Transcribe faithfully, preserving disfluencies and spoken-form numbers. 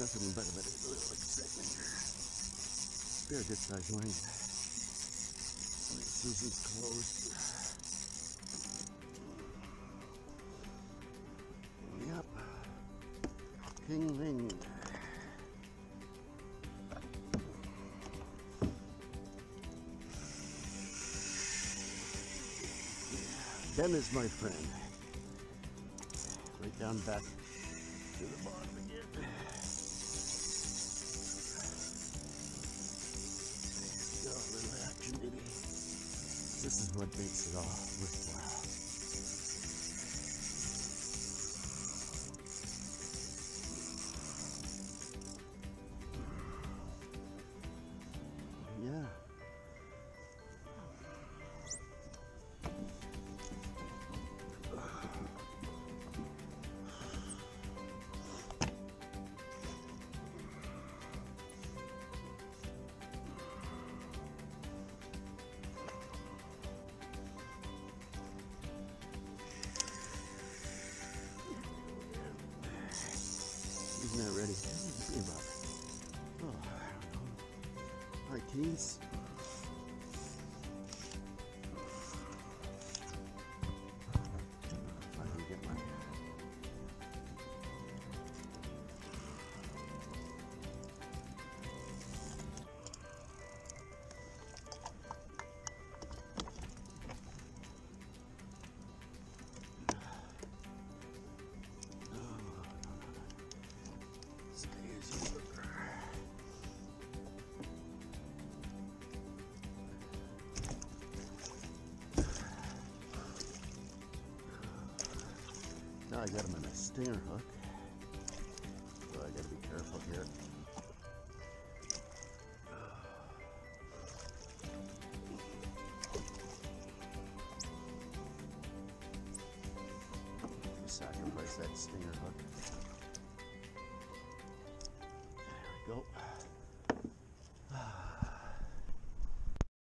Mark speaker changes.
Speaker 1: nothing but a little excitement here. They're a good sized line. The season's closed. Yep. King Ling. Ben is my friend. Right down back to the bottom again. Oh, a little action, baby. This is what makes it all worthwhile. Yeah. He's not ready. What's he about? Oh, I don't know. Hi, teens. If I can get my Now I got him in a stinger hook, so I gotta be careful here. Sacrifice that stinger hook. There we go.